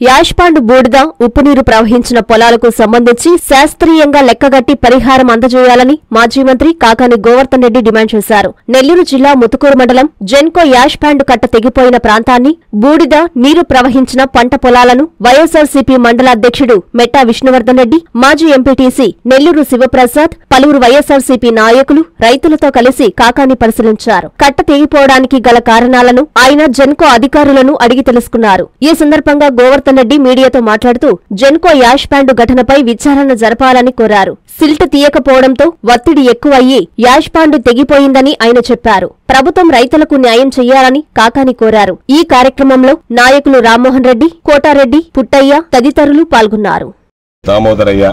యాష్పాండ్ బూడిద ఉప్పునీరు ప్రవహించిన పొలాలకు సంబంధించి శాస్త్రీయంగా లెక్కగట్టి పరిహారం అందజేయాలని మాజీ మంత్రి కాకాని గోవర్ధన్ రెడ్డి డిమాండ్ చేశారు. నెల్లూరు జిల్లా ముతుకూరు మండలం జెన్కో యాష్పాండ్ కట్ట తెగిపోయిన ప్రాంతాన్ని, బూడిద నీరు ప్రవహించిన పంట పొలాలను వైఎస్సార్సీపీ మండలాధ్యక్షుడు మెట్టా విష్ణువర్ధన్ రెడ్డి, మాజీ ఎంపీటీసీ నెల్లూరు శివప్రసాద్, పలువురు వైఎస్సార్సీపీ నాయకులు రైతులతో కలిసి కాకాని పరిశీలించారు. కట్ట తెగిపోవడానికి గల కారణాలను ఆయన జెన్కో అధికారులను అడిగి తెలుసుకున్నారు. ఈ సందర్భంగా గోవర్ధన్ రెడ్డి మీడియాతో మాట్లాడుతూ జెన్కో యాష్పాండ్ ఘటనపై విచారణ జరపాలని కోరారు. సిల్ట్ తీయకపోవడంతో ఒత్తిడి ఎక్కువయ్యి యాష్పాండ్ తెగిపోయిందని ఆయన చెప్పారు. ప్రభుత్వం రైతులకు న్యాయం చెయ్యాలని కాకాని కోరారు. ఈ కార్యక్రమంలో నాయకులు రామ్మోహన్ రెడ్డి, కోటారెడ్డి, పుట్టయ్య తదితరులు పాల్గొన్నారు. దామోదరయ్య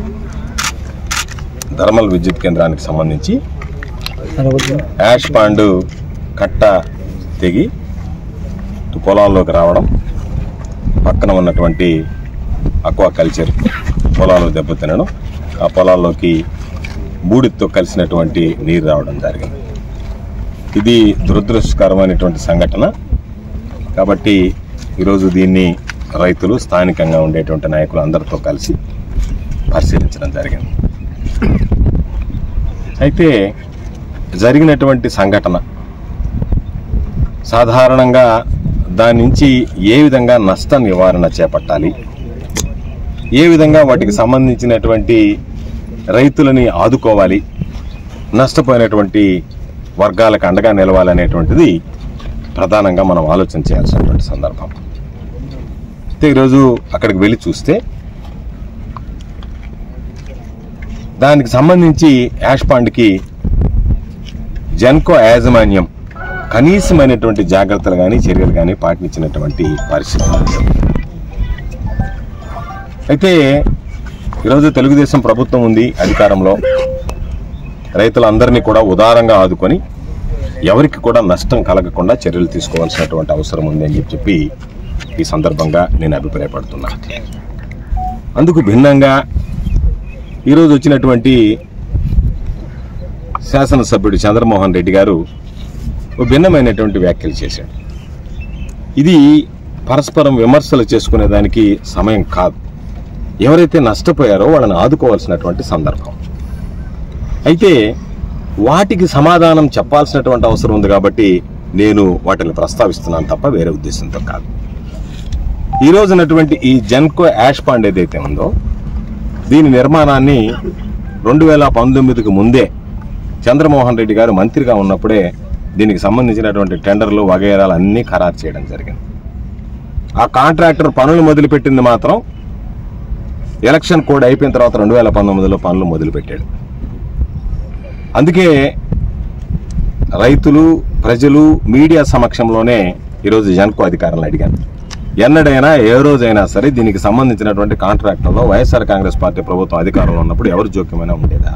థర్మల్ విద్యుత్ కేంద్రానికి సంబంధించి యాష్పాండ్ కట్ట తెగి పొలాల్లోకి రావడం, పక్కన ఉన్నటువంటి అక్వా కల్చర్ పొలాలు దెబ్బతినడం, ఆ పొలాల్లోకి బూడితో కలిసినటువంటి నీరు రావడం జరిగింది. ఇది దురదృష్టకరమైనటువంటి సంఘటన. కాబట్టి ఈరోజు దీన్ని రైతులు, స్థానికంగా ఉండేటువంటి నాయకులు అందరితో కలిసి పరిశీలించడం జరిగింది. అయితే జరిగినటువంటి సంఘటన సాధారణంగా దాని నుంచి ఏ విధంగా నష్ట నివారణ చేపట్టాలి, ఏ విధంగా వాటికి సంబంధించినటువంటి రైతులని ఆదుకోవాలి, నష్టపోయినటువంటి వర్గాలకు అండగా నిలవాలనేటువంటిది ప్రధానంగా మనం ఆలోచన చేయాల్సినటువంటి సందర్భం. అయితే ఈరోజు అక్కడికి వెళ్ళి చూస్తే దానికి సంబంధించి యాష్పాండ్కి జెన్కో యాజమాన్యం కనీసమైనటువంటి జాగ్రత్తలు కానీ చర్యలు కానీ పాటించినటువంటి పరిస్థితి. అయితే ఈరోజు తెలుగుదేశం ప్రభుత్వం ఉంది అధికారంలో, రైతులందరినీ కూడా ఉదారంగా ఆదుకొని ఎవరికి కూడా నష్టం కలగకుండా చర్యలు తీసుకోవాల్సినటువంటి అవసరం ఉంది అని చెప్పి ఈ సందర్భంగా నేను అభిప్రాయపడుతున్నా. అందుకు భిన్నంగా ఈరోజు వచ్చినటువంటి శాసనసభ్యుడు చంద్రమోహన్ రెడ్డి గారు భిన్నమైనటువంటి వ్యాఖ్యలు చేశాడు. ఇది పరస్పరం విమర్శలు చేసుకునేదానికి సమయం కాదు. ఎవరైతే నష్టపోయారో వాళ్ళని ఆదుకోవాల్సినటువంటి సందర్భం. అయితే వాటికి సమాధానం చెప్పాల్సినటువంటి అవసరం ఉంది కాబట్టి నేను వాటిని ప్రస్తావిస్తున్నాను తప్ప వేరే ఉద్దేశంతో కాదు. ఈరోజునటువంటి ఈ జెన్కో యాష్పాండ్ ఏదైతే ఉందో దీని నిర్మాణాన్ని 2019కు ముందే చంద్రమోహన్ రెడ్డి గారు మంత్రిగా ఉన్నప్పుడే దీనికి సంబంధించినటువంటి టెండర్లు వగైరాలు అన్నీ ఖరారు చేయడం జరిగింది. ఆ కాంట్రాక్టర్ పనులు మొదలుపెట్టింది మాత్రం ఎలక్షన్ కోడ్ అయిపోయిన తర్వాత 2019లో పనులు మొదలుపెట్టాడు. అందుకే రైతులు, ప్రజలు, మీడియా సమక్షంలోనే ఈరోజు జెన్కో అధికారులను అడిగాను. ఎన్నడైనా ఏ రోజైనా సరే దీనికి సంబంధించినటువంటి కాంట్రాక్టర్లో వైఎస్ఆర్ కాంగ్రెస్ పార్టీ ప్రభుత్వం అధికారంలో ఉన్నప్పుడు ఎవరు జోక్యమైనా ఉండేదా?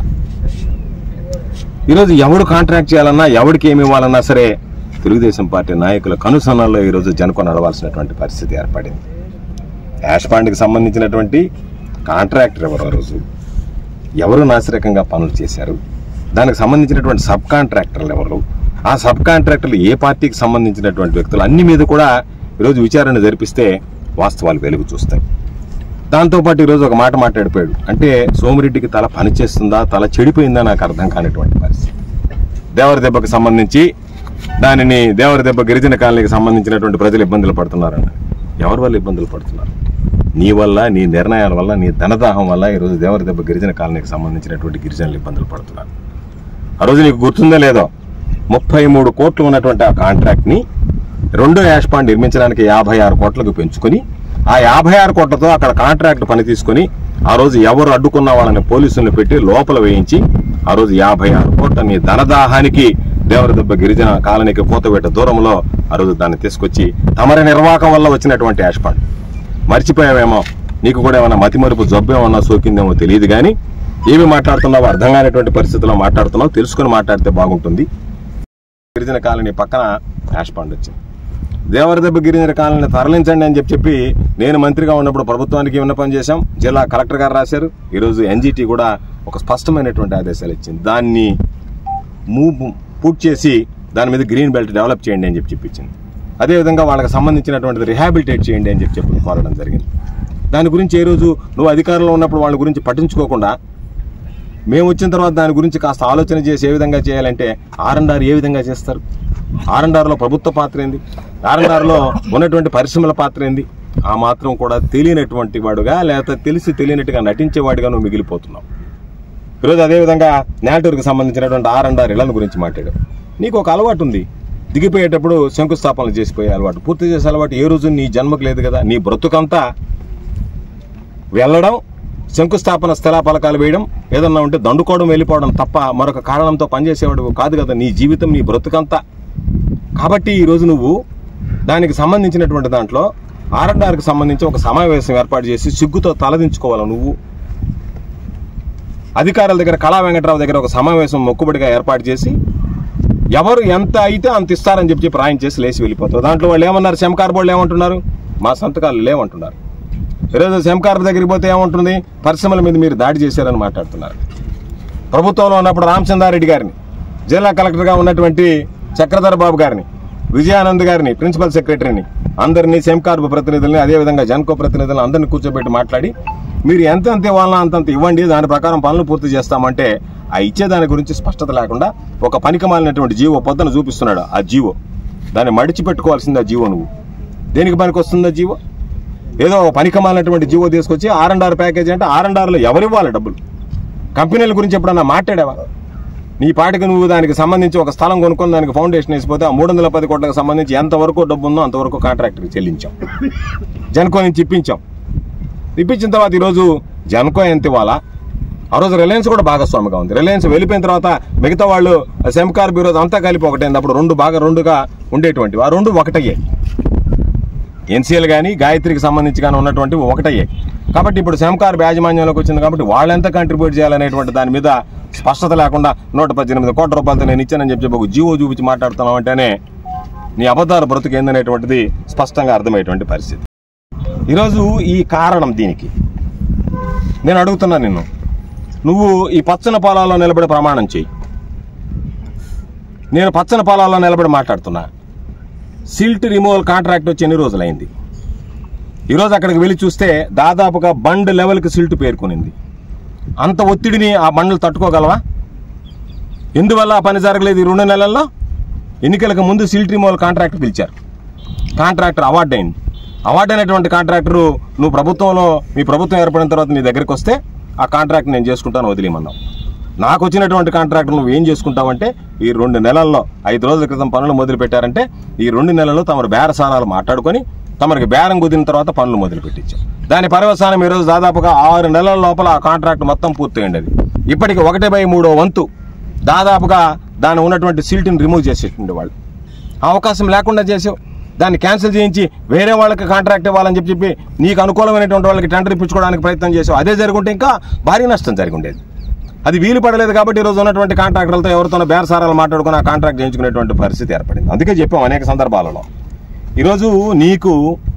ఈరోజు ఎవడు కాంట్రాక్ట్ చేయాలన్నా, ఎవరికి ఏమి ఇవ్వాలన్నా సరే తెలుగుదేశం పార్టీ నాయకుల కనుసన్నల్లో ఈరోజు జెన్కో నడవాల్సినటువంటి పరిస్థితి ఏర్పడింది. యాష్పాండ్కి సంబంధించినటువంటి కాంట్రాక్టర్ ఎవరు, ఆ రోజు ఎవరు నాసిరకంగా పనులు చేశారు, దానికి సంబంధించినటువంటి సబ్ కాంట్రాక్టర్లు ఎవరు, ఆ సబ్ కాంట్రాక్టర్లు ఏ పార్టీకి సంబంధించినటువంటి వ్యక్తులు, అన్ని మీద కూడా ఈరోజు విచారణ జరిపిస్తే వాస్తవాలు వెలుగు చూస్తాయి. దాంతోపాటు ఈరోజు ఒక మాట మాట్లాడిపోయాడు. అంటే సోమిరెడ్డికి తల పనిచేస్తుందా, తల చెడిపోయిందా నాకు అర్థం కానిటువంటి పరిస్థితి. దేవరదెబ్బకు సంబంధించి దానిని దేవరదెబ్బ గిరిజన కాలనీకి సంబంధించినటువంటి ప్రజలు ఇబ్బందులు పడుతున్నారన్న. ఎవరి వల్ల ఇబ్బందులు పడుతున్నారు? నీ వల్ల, నీ నిర్ణయాల వల్ల, నీ ధనదాహం వల్ల ఈరోజు దేవరదెబ్బ గిరిజన కాలనీకి సంబంధించినటువంటి గిరిజనులు ఇబ్బందులు పడుతున్నారు. ఆ రోజు నీకు గుర్తుందో లేదో 33 కోట్లు ఉన్నటువంటి ఆ కాంట్రాక్ట్ని రెండో యాష్పాండ్ నిర్మించడానికి 56 కోట్లకు పెంచుకొని ఆ 56 కోట్లతో అక్కడ కాంట్రాక్ట్ పని తీసుకుని ఆ రోజు ఎవరు అడ్డుకున్న వాళ్ళని పోలీసులను పెట్టి లోపల వేయించి ఆ రోజు 56 కోట్ల నీ ధనదాహానికి దేవరదెబ్బ గిరిజన కాలనీకి కూతవేట దూరంలో ఆ రోజు దాన్ని తీసుకొచ్చి తమరి నిర్వాహకం వల్ల వచ్చినటువంటి యాష్పాండ్. మర్చిపోయావేమో, నీకు కూడా ఏమన్నా మతిమరుపు జబ్బేమన్నా సోకిందేమో తెలియదు కానీ ఏమి మాట్లాడుతున్నావో అర్థం కానిటువంటి పరిస్థితుల్లో మాట్లాడుతున్నావు. తెలుసుకుని మాట్లాడితే బాగుంటుంది. గిరిజన కాలనీ పక్కన యాష్పాండ్ వచ్చింది. దేవరదెబ్బ గిరిజన కాలనీ తరలించండి అని చెప్పి నేను మంత్రిగా ఉన్నప్పుడు ప్రభుత్వానికి విన్నపం చేశాం. జిల్లా కలెక్టర్ గారు రాశారు. ఈరోజు ఎన్జిటి కూడా ఒక స్పష్టమైనటువంటి ఆదేశాలు ఇచ్చింది. దాన్ని పూర్తి చేసి దాని మీద గ్రీన్ బెల్ట్ డెవలప్ చేయండి అని చెప్పించింది. అదేవిధంగా వాళ్ళకి సంబంధించినటువంటిది రిహాబిలిటేట్ చేయండి అని చెప్పి కోరడం జరిగింది. దాని గురించి ఏ రోజు నువ్వు అధికారంలో ఉన్నప్పుడు వాళ్ళ గురించి పట్టించుకోకుండా మేము వచ్చిన తర్వాత దాని గురించి కాస్త ఆలోచన చేసి ఏ విధంగా చేయాలంటే R&R ఏ విధంగా చేస్తారు, R&Rలో ప్రభుత్వ పాత్ర ఏంది, R&Rలో ఉన్నటువంటి పరిశ్రమల పాత్ర ఏంది, ఆ మాత్రం కూడా తెలియనటువంటి వాడుగా లేకపోతే తెలిసి తెలియనట్టుగా నటించేవాడిగా నువ్వు మిగిలిపోతున్నావు. ఈరోజు అదేవిధంగా నేటూరుకు సంబంధించినటువంటి R&R ఇళ్ల గురించి మాట్లాడావు. నీకు ఒక అలవాటు ఉంది, దిగిపోయేటప్పుడు శంకుస్థాపనలు చేసిపోయే అలవాటు, పూర్తి చేసే అలవాటు ఏ రోజు నీ జన్మకు లేదు కదా. నీ బ్రతుకంతా వెళ్ళడం, శంకుస్థాపన స్థలాపలకాలు వేయడం, ఏదన్నా ఉంటే దండుకోవడం, వెళ్ళిపోవడం తప్ప మరొక కారణంతో పనిచేసేవాడు కాదు కదా నీ జీవితం, నీ బ్రతుకంతా. కాబట్టి ఈరోజు నువ్వు దానికి సంబంధించినటువంటి దాంట్లో R&Rకి సంబంధించి ఒక సమావేశం ఏర్పాటు చేసి సిగ్గుతో తలదించుకోవాలి. నువ్వు అధికారుల దగ్గర కళా వెంకట్రావు దగ్గర ఒక సమావేశం మొక్కుబడిగా ఏర్పాటు చేసి ఎవరు ఎంత అయితే అంత ఇస్తారని చెప్పి రాయించేసి లేచి వెళ్ళిపోతారు. దాంట్లో వాళ్ళు ఏమన్నారు, సెమ్కార్ బోర్డులు ఏమంటున్నారు, మా సంతకాలు లేవంటున్నారు. ఈరోజు సెమ్కార్ దగ్గరికి పోతే ఏమంటుంది, పరిశ్రమల మీద మీరు దాడి చేశారని మాట్లాడుతున్నారు. ప్రభుత్వంలో ఉన్నప్పుడు రామచంద్రారెడ్డి గారిని, జిల్లా కలెక్టర్గా ఉన్నటువంటి చక్రధర్ బాబు గారిని, విజయానంద్ గారిని, ప్రిన్సిపల్ సెక్రటరీని, అందరినీ సెమ్కార్ ప్రతినిధుల్ని, అదేవిధంగా జెన్కో ప్రతినిధులను అందరినీ కూర్చోబెట్టి మాట్లాడి మీరు ఎంత ఇవ్వాలన్నా అంతంత ఇవ్వండి, దాని ప్రకారం పనులు పూర్తి చేస్తామంటే ఆ ఇచ్చేదాని గురించి స్పష్టత లేకుండా ఒక పనికి మాలినటువంటి జీవో పొద్దున చూపిస్తున్నాడు. ఆ జీవో దాన్ని మడిచి పెట్టుకోవాల్సింది. ఆ జీవో నువ్వు దేనికి పనికి వస్తుంది? ఆ జీవో ఏదో పనికి మాలినటువంటి జీవో తీసుకొచ్చి R&R ప్యాకేజ్ అంటే R&Rలో ఎవరివ్వాలి డబ్బులు? కంపెనీల గురించి ఎప్పుడన్నా మాట్లాడావా? నీ పాటికి నువ్వు దానికి సంబంధించి ఒక స్థలం కొనుక్కొని దానికి ఫౌండేషన్ వేసిపోతే ఆ 310 కోట్లకు సంబంధించి ఎంతవరకు డబ్బు ఉందో అంతవరకు కాంట్రాక్టర్కి చెల్లించాం, జెన్కో నుంచి ఇప్పించాం. ఇప్పించిన తర్వాత ఈరోజు జెన్కో ఎంత ఇవ్వాలా? ఆ రోజు రిలయన్స్ కూడా భాగస్వామిగా ఉంది. రిలయన్స్ వెళ్ళిపోయిన తర్వాత మిగతా వాళ్ళు సెమ్కార్ బ్యూరోస్ అంతా కలిపి ఒకటైంది. అప్పుడు రెండుగా ఉండేటువంటివి ఆ రెండు ఒకటయ్యాయి. NCL కానీ గాయత్రికి సంబంధించి కానీ ఉన్నటువంటివి ఒకటయ్యాయి. కాబట్టి ఇప్పుడు సెమ్కార్ యాజమాన్యంలోకి వచ్చింది కాబట్టి వాళ్ళెంత కంట్రిబ్యూట్ చేయాలనేటువంటి దాని మీద స్పష్టత లేకుండా 118 కోట్ల రూపాయలతో నేను ఇచ్చానని చెప్పి ఒక జీవో చూపించి మాట్లాడుతున్నావు అంటేనే నీ అబద్ధాల బ్రతుకు ఏందనేటువంటిది స్పష్టంగా అర్థమయ్యేటువంటి పరిస్థితి. ఈరోజు ఈ కారణం దీనికి నేను అడుగుతున్నా నిన్ను, నువ్వు ఈ పచ్చని పొలాల్లో నిలబడి ప్రమాణం చేయి. నేను పచ్చని పొలాల్లో నిలబడి మాట్లాడుతున్నా. సిల్ట్ రిమూవల్ కాంట్రాక్ట్ వచ్చి ఎన్ని రోజులైంది? ఈరోజు అక్కడికి వెళ్ళి చూస్తే దాదాపుగా బండ్ లెవెల్కి సిల్ట్ పేర్కొనింది. అంత ఒత్తిడిని ఆ బండ్లు తట్టుకోగలవా? ఎందువల్ల ఆ పని జరగలేదు? ఈ 2 నెలల్లో ఎన్నికలకు ముందు సిల్ట్ రిమూవల్ కాంట్రాక్ట్ పిలిచారు. కాంట్రాక్టర్ అవార్డు అయింది. అవార్డు అయినటువంటి కాంట్రాక్టరు నువ్వు ప్రభుత్వంలో మీ ప్రభుత్వం ఏర్పడిన తర్వాత నీ దగ్గరికి వస్తే ఆ కాంట్రాక్ట్ నేను చేసుకుంటాను వదిలేమన్నావు. నాకు వచ్చినటువంటి కాంట్రాక్టర్ నువ్వు ఏం చేసుకుంటావంటే ఈ 2 నెలల్లో 5 రోజుల క్రితం పనులు మొదలు పెట్టారంటే ఈ 2 నెలల్లో తమరు బేరసారాలు మాట్లాడుకొని తమరికి బేరం కుదిరిన తర్వాత పనులు మొదలు పెట్టించాం. దాని పర్యవసానం ఈరోజు దాదాపుగా 6 నెలల లోపల ఆ కాంట్రాక్ట్ మొత్తం పూర్తయింది. అది ఇప్పటికి 1/3 వంతు దాదాపుగా దాని ఉన్నటువంటి సిల్ట్ని రిమూవ్ చేసేటువంటి వాళ్ళు అవకాశం లేకుండా చేసావు. దాన్ని క్యాన్సిల్ చేయించి వేరే వాళ్ళకి కాంట్రాక్ట్ ఇవ్వాలని చెప్పి నీకు అనుకూలమైనటువంటి వాళ్ళకి టెండర్ ఇప్పించుకోవడానికి ప్రయత్నం చేసావు. అదే జరుగుంటే ఇంకా భారీ నష్టం జరిగి ఉండేది. అది వీలు పడలేదు కాబట్టి ఈరోజు ఉన్నటువంటి కాంట్రాక్టర్లతో ఎవరితోనో బేరసారాలు మాట్లాడుకుని ఆ కాంట్రాక్ట్ చేయించుకునేటువంటి పరిస్థితి ఏర్పడింది. అందుకే చెప్పాం అనేక సందర్భాలలో. ఈరోజు నీకు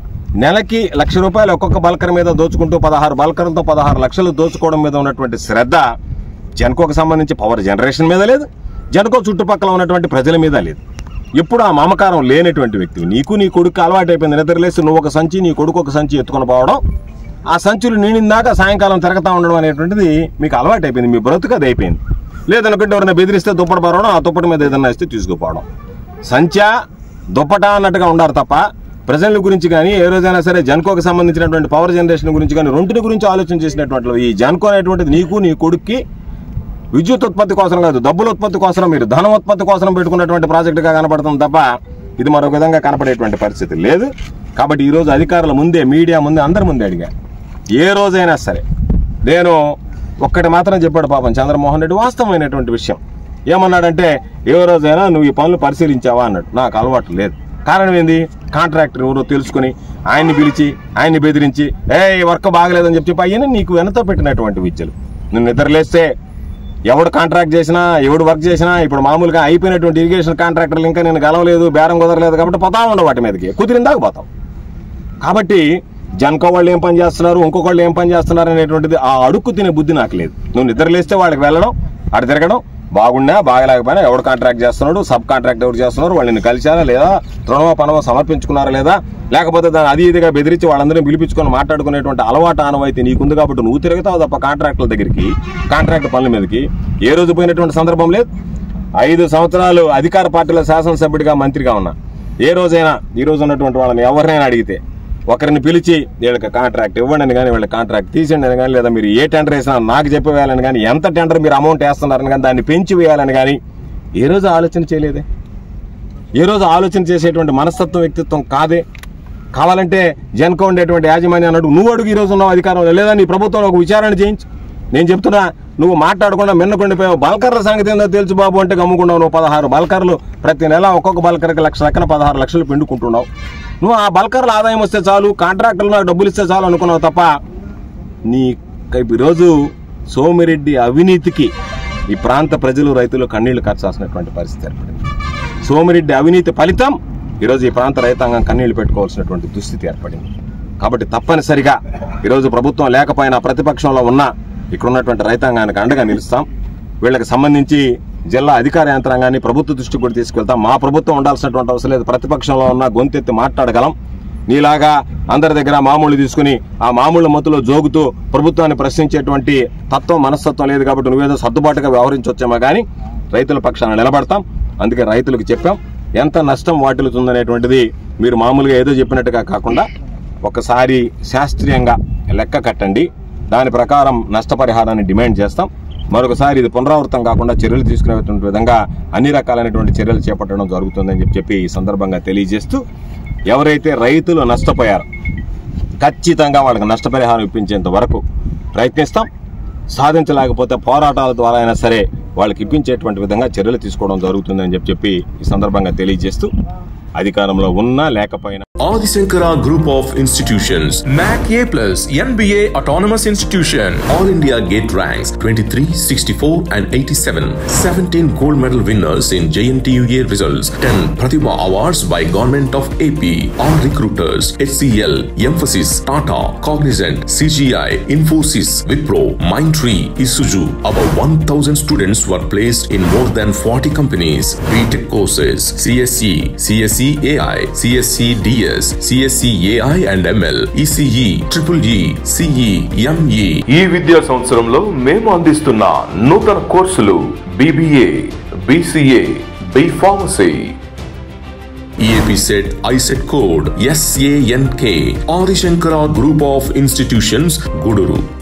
నెలకి ₹1,00,000 ఒక్కొక్క బల్కర్ మీద దోచుకుంటూ 16 బల్కర్లతో 16 లక్షలు దోచుకోవడం మీద ఉన్నటువంటి శ్రద్ధ జెన్కోకు సంబంధించి పవర్ జనరేషన్ మీద లేదు, జెన్కో చుట్టుపక్కల ఉన్నటువంటి ప్రజల మీద లేదు. ఎప్పుడు ఆ మమకారం లేనటువంటి వ్యక్తి నీకు నీ కొడుకు అలవాటు అయిపోయింది. నిద్రలేసి నువ్వు ఒక సంచి నీ కొడుకు ఒక సంచి ఎత్తుకొని పోవడం, ఆ సంచులు నిండిందాక సాయంకాలం తిరగతా ఉండడం అనేటువంటిది మీకు అలవాటు అయిపోయింది. మీ బ్రతుకు అది అయిపోయింది. లేదనుకుంటే ఎవరైనా బెదిరిస్తే దుప్పటి పరవడం, ఆ దుప్పటి మీద ఏదన్నా ఇస్తే తీసుకుపోవడం. సంచా దుప్పట అన్నట్టుగా ఉండారు తప్ప ప్రజల గురించి కానీ ఏ రోజైనా సరే జెన్కోకి సంబంధించినటువంటి పవర్ జనరేషన్ గురించి కానీ రెండింటి గురించి ఆలోచన చేసినటువంటి ఈ జెన్కో అనేటువంటిది నీకు నీ కొడుక్కి విద్యుత్ ఉత్పత్తి కోసం కాదు, డబ్బుల ఉత్పత్తి కోసం, మీరు ధనం ఉత్పత్తి కోసం పెట్టుకున్నటువంటి ప్రాజెక్టుగా కనపడుతుంది తప్ప ఇది మరొక విధంగా కనపడేటువంటి పరిస్థితి లేదు. కాబట్టి ఈరోజు అధికారుల ముందే, మీడియా ముందే, అందరి ముందే అడిగా, ఏ రోజైనా సరే నేను ఒక్కటి మాత్రం చెప్పాడు పాపం చంద్రమోహన్ రెడ్డి, వాస్తవమైనటువంటి విషయం. ఏమన్నాడంటే ఏ రోజైనా నువ్వు ఈ పనులు పరిశీలించావా అన్నాడు. నాకు అలవాటు లేదు. కారణం ఏంది? కాంట్రాక్టర్ ఎవరో తెలుసుకుని ఆయన్ని పిలిచి ఆయన్ని బెదిరించి వర్క్ బాగలేదని చెప్పి అయ్యని నీకు వెనతో పెట్టినటువంటి విద్యలు. నువ్వు నిద్రలేస్తే ఎవడు కాంట్రాక్ట్ చేసినా ఎవడు వర్క్ చేసినా ఇప్పుడు మామూలుగా అయిపోయినటువంటి ఇరిగేషన్ కాంట్రాక్టర్లు ఇంకా నేను గెలవలేదు, బేరం కుదరలేదు కాబట్టి పోతా ఉండవు, వాటి మీదకి కుదిరిందాక పోతాం. కాబట్టి జెన్కో వాళ్ళు ఏం పని చేస్తున్నారు, ఇంకొకళ్ళు ఏం పని చేస్తున్నారు అనేటువంటిది ఆ అడుక్కు తినే బుద్ధి నాకు లేదు. నువ్వు నిద్రలేస్తే వాడికి వెళ్ళడం, అటు తిరగడం, బాగున్నా బాగలేకపోయినా ఎవడు కాంట్రాక్ట్ చేస్తున్నాడు, సబ్ కాంట్రాక్ట్ ఎవరు చేస్తున్నారు, వాళ్ళని కలిశారా లేదా, రుణమో పనమో సమర్పించుకున్నారా లేదా, లేకపోతే దాన్ని అది ఇదిగా బెదిరించి వాళ్ళందరినీ పిలిపించుకొని మాట్లాడుకునేటువంటి అలవాటు ఆనవాయితీ నీకుంది కాబట్టి నువ్వు తిరుగుతావు తప్ప కాంట్రాక్టుల దగ్గరికి, కాంట్రాక్ట్ పనుల మీదకి ఏ రోజు పోయినటువంటి సందర్భం లేదు. 5 సంవత్సరాలు అధికార పార్టీలో శాసనసభ్యుడిగా మంత్రిగా ఉన్నా ఏ రోజైనా ఈ రోజు ఉన్నటువంటి వాళ్ళని ఎవరినైనా అడిగితే ఒకరిని పిలిచి వీళ్ళకి కాంట్రాక్ట్ ఇవ్వండి అని కానీ, వీళ్ళ కాంట్రాక్ట్ తీసేయండి అని కానీ, లేదా మీరు ఏ టెండర్ వేసినా నాకు చెప్పి వేయాలని కానీ, ఎంత టెండర్ మీరు అమౌంట్ వేస్తున్నారని కానీ దాన్ని పెంచి వేయాలని కానీ ఏ రోజు ఆలోచన చేయలేదే. ఏ రోజు ఆలోచన చేసేటువంటి మనస్తత్వం వ్యక్తిత్వం కాదే. కావాలంటే జెన్కో ఉండేటువంటి యాజమాన్యం అన్నాడు నువ్వు అడుగు, ఈ రోజు ఉన్నావు అధికారంలో, లేదా నీ ప్రభుత్వంలో ఒక విచారణ చేయించు. నేను చెప్తున్నా, నువ్వు మాట్లాడకుండా మిన్నకుండిపోయావు. బల్కర్ల సంగతి ఏందో తెలుసు బాబు అంటే గమ్ముకున్నావు. నువ్వు 16 బల్కర్లు ప్రతి నెల ఒక్కొక్క బల్కర్కి 1,00,000 లెక్కన 16 లక్షలు పిండుకుంటున్నావు. నువ్వు ఆ బల్కర్ల ఆదాయం వస్తే చాలు, కాంట్రాక్టర్లు నాకు డబ్బులు ఇస్తే చాలు అనుకున్నావు తప్ప నీ ఈరోజు సోమిరెడ్డి అవినీతికి ఈ ప్రాంత ప్రజలు రైతులు కన్నీళ్లు కార్చాల్సినటువంటి పరిస్థితి ఏర్పడింది. సోమిరెడ్డి అవినీతి ఫలితం ఈరోజు ఈ ప్రాంత రైతాంగం కన్నీళ్లు పెట్టుకోవాల్సినటువంటి దుస్థితి ఏర్పడింది. కాబట్టి తప్పనిసరిగా ఈరోజు ప్రభుత్వం లేకపోయినా ప్రతిపక్షంలో ఉన్నా ఇక్కడ ఉన్నటువంటి రైతాంగానికి అండగా నిలుస్తాం. వీళ్ళకి సంబంధించి జిల్లా అధికార యంత్రాంగాన్ని ప్రభుత్వ దృష్టికి కూడా తీసుకెళ్తాం. మా ప్రభుత్వం ఉండాల్సినటువంటి అవసరం లేదు, ప్రతిపక్షంలో ఉన్న గొంతెత్తి మాట్లాడగలం. నీలాగా అందరి దగ్గర మామూలు తీసుకుని ఆ మామూలు మత్తులో జోగుతూ ప్రభుత్వాన్ని ప్రశ్నించేటువంటి తత్వం మనస్తత్వం లేదు. కాబట్టి నువ్వేదో సర్దుబాటుగా వ్యవహరించవచ్చేమో కానీ రైతుల పక్షాన నిలబడతాం. అందుకే రైతులకు చెప్పాం, ఎంత నష్టం వాటిల్లుతుందనేటువంటిది మీరు మామూలుగా ఏదో చెప్పినట్టుగా కాకుండా ఒకసారి శాస్త్రీయంగా లెక్క కట్టండి, దాని ప్రకారం నష్టపరిహారాన్ని డిమాండ్ చేస్తాం. మరొకసారి ఇది పునరావృతం కాకుండా చర్యలు తీసుకునేటువంటి విధంగా అన్ని రకాలైనటువంటి చర్యలు చేపట్టడం జరుగుతుందని చెప్పి ఈ సందర్భంగా తెలియజేస్తూ, ఎవరైతే రైతులు నష్టపోయారో ఖచ్చితంగా వాళ్ళకి నష్టపరిహారం ఇప్పించేంత వరకు ప్రయత్నిస్తాం. సాధించలేకపోతే పోరాటాల ద్వారా అయినా సరే వాళ్ళకి ఇప్పించేటువంటి విధంగా చర్యలు తీసుకోవడం జరుగుతుందని చెప్పి ఈ సందర్భంగా తెలియజేస్తూ, అధికారంలో ఉన్నా లేకపోయినా Adi Shankara Group of Institutions, MAC A+, NBA Autonomous Institution, All India Gate Ranks 23, 64 and 87, 17 gold medal winners in JNTUA results, 10 Pratibha Awards by Government of AP, all recruiters, HCL, Emphasis, Tata, Cognizant, CGI, Infosys, Wipro, Mindtree, Isuzu. About 1,000 students were placed in more than 40 companies. BTech courses, CSE, CSE AI, CSE DS, CSE AI and ML, ECE, EEE, CE, ME. ఈ విద్యా సంవత్సరంలో మేము అందిస్తున్న నూతన కోర్సులు BBA, BCA, B Pharmacy. EAP set ISET code SANK. Adi Shankara Group of Institutions, Guduru.